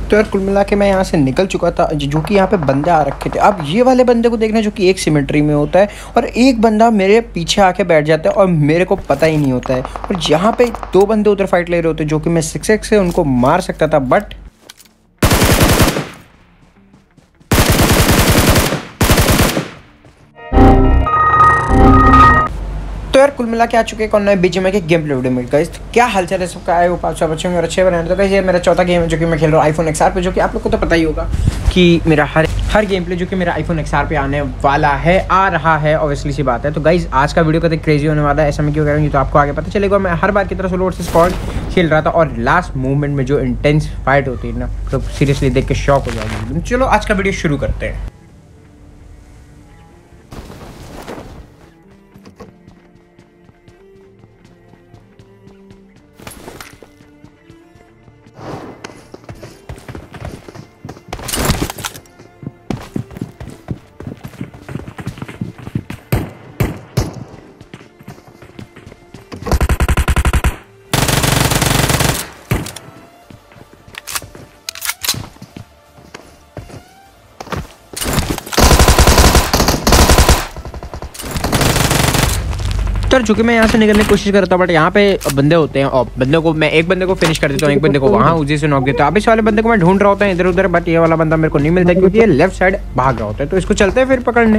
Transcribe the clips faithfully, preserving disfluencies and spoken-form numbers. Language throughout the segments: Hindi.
तो यार कुल मिला के मैं यहाँ से निकल चुका था, जो कि यहाँ पे बंदे आ रखे थे। अब ये वाले बंदे को देखना जो कि एक सिमेट्री में होता है और एक बंदा मेरे पीछे आके बैठ जाता है और मेरे को पता ही नहीं होता है। और यहाँ पे दो बंदे उधर फाइट ले रहे होते जो कि मैं सिक्स एक्स से उनको मार सकता था, बट तो यार कुल मिला के आ चुके हैं नए बीजीएमआई के गेम प्ले वीडियो में। गाइस क्या हालचाल है सबका, आए हो पाँच सौ बच्चों में और अच्छे बनाने। तो गाइस ये मेरा चौथा गेम है जो कि मैं खेल रहा हूँ आईफोन एक्सआर पे, जो कि आप लोग को तो पता ही होगा कि मेरा हर हर गेम प्ले जो कि मेरा आईफोन एक्सआर पे आने वाला है, आ रहा है, ऑब्वियसली सी बात है। तो गाइस आज का वीडियो कतई क्रेजी होने वाला है। ऐसा मैं क्यों कह रहा हूँ तो आपको आगे पता चलेगा। मैं हर बार की तरह सोलो वर्सेस स्क्वाड खेल रहा था और लास्ट मूवमेंट में जो इंटेंस फाइट होती है ना, तो सीरियसली देख के शॉक हो जाएगी। चलो आज का वीडियो शुरू करते हैं। तो चूंकि मैं यहाँ से निकलने की कोशिश करता हूँ, बट यहाँ पे बंदे होते हैं और बंदे को मैं एक बंदे को फिनिश कर देता हूँ, एक बंदे को वहाँ उसी से नॉक देता हूँ। अब इस वाले बंदे को मैं ढूंढ रहा होता है इधर उधर, बट ये वाला बंदा मेरे को नहीं मिलता क्योंकि ये लेफ्ट साइड भाग रहा होता है। तो इसको चलते हैं फिर पकड़ने।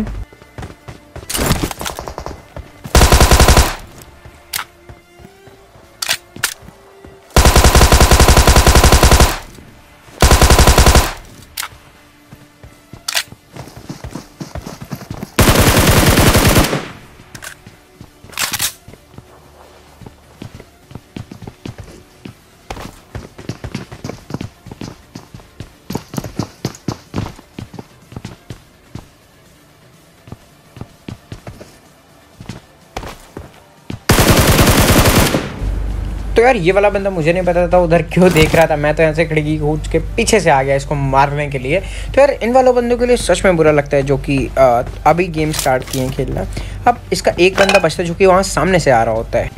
तो यार ये वाला बंदा मुझे नहीं पता था उधर क्यों देख रहा था। मैं तो यहाँ से खिड़की कूद के पीछे से आ गया इसको मारने के लिए। तो यार इन वालों बंदों के लिए सच में बुरा लगता है जो कि अभी गेम स्टार्ट किए हैं खेलना। अब इसका एक बंदा बचता है जो कि वहाँ सामने से आ रहा होता है।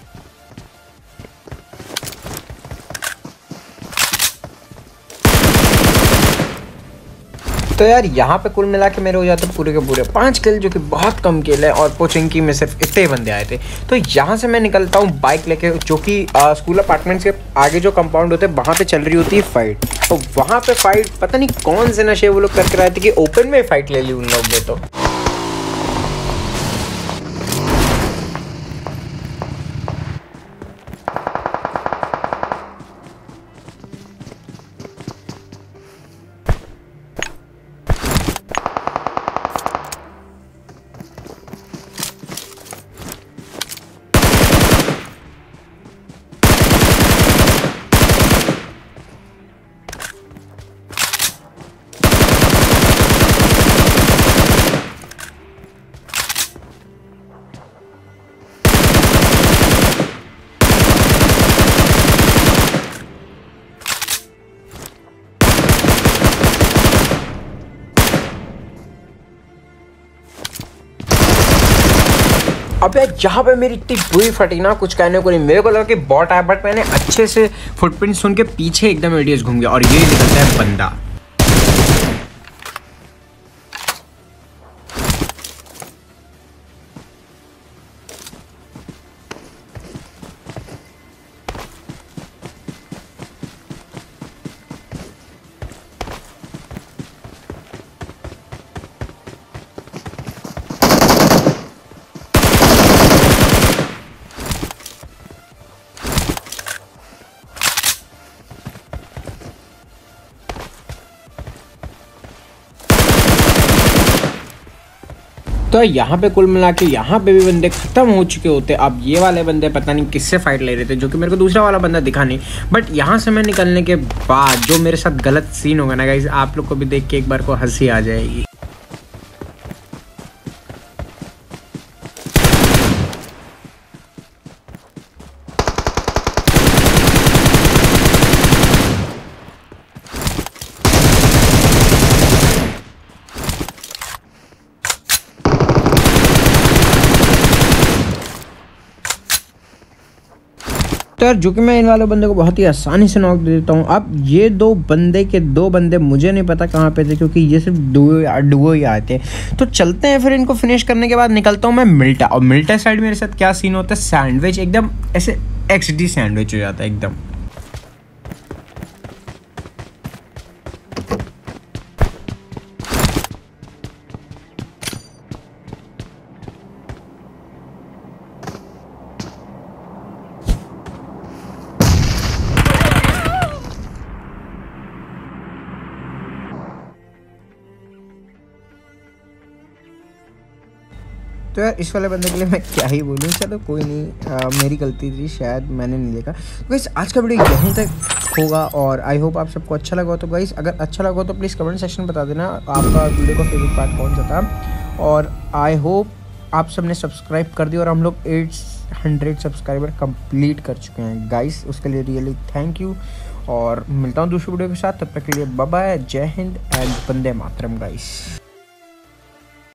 तो यार यहाँ पे कुल मिला के मेरे हो जाते पूरे के पूरे पाँच किल, जो कि बहुत कम किल है। और पोचिंग में सिर्फ इतने बंदे आए थे। तो यहाँ से मैं निकलता हूँ बाइक लेके, जो कि स्कूल अपार्टमेंट्स के आगे जो कंपाउंड होते हैं वहाँ पे चल रही होती है फाइट। तो वहाँ पे फाइट पता नहीं कौन से नशे वो लोग करके रहे थे कि ओपन में फाइट ले ली उन लोग ने। तो अबे जहाँ पे मेरी इतनी बुरी फटी ना, कुछ कहने को नहीं। मेरे को लगा कि बॉट आया, बट मैंने अच्छे से फुटप्रिंट सुन के पीछे एकदम रेडियस घूम गया और ये निकलता है बंदा। तो यहाँ पे कुल मिला के यहाँ पे भी बंदे खत्म हो चुके होते। अब ये वाले बंदे पता नहीं किससे फाइट ले रहे थे, जो कि मेरे को दूसरा वाला बंदा दिखा नहीं। बट यहाँ से मैं निकलने के बाद जो मेरे साथ गलत सीन होगा ना गाइस, आप लोग को भी देख के एक बार को हंसी आ जाएगी। तो यार जो कि मैं इन वालों बंदे को बहुत ही आसानी से नॉक दे देता हूँ। अब ये दो बंदे के दो बंदे मुझे नहीं पता कहाँ पे थे, क्योंकि ये सिर्फ डुओ डुओ ही आए थे। तो चलते हैं फिर, इनको फिनिश करने के बाद निकलता हूँ मैं मिल्टा। और मिल्टा साइड मेरे साथ क्या सीन होता है, सैंडविच एकदम ऐसे एक्स डी सैंडविच हो जाता है एकदम। तो यार इस वाले बंदे के लिए मैं क्या ही बोलूँ, चलो कोई नहीं, आ, मेरी गलती थी, शायद मैंने नहीं देखा। तो गाइस आज का वीडियो यहीं तक होगा और आई होप आप सबको अच्छा लगा हो। तो गाइस अगर अच्छा लगा हो तो प्लीज़ कमेंट सेक्शन में बता देना आपका वीडियो का फेवरेट पार्ट कौन सा था। और आई होप आप सब ने सब्सक्राइब कर दिया और हम लोग एट हंड्रेड सब्सक्राइबर कंप्लीट कर चुके हैं गाइस, उसके लिए रियली थैंक यू। और मिलता हूँ दूसरी वीडियो के साथ, तब तक के लिए बाय बाय, जय हिंद एंड वंदे मातरम गाइस।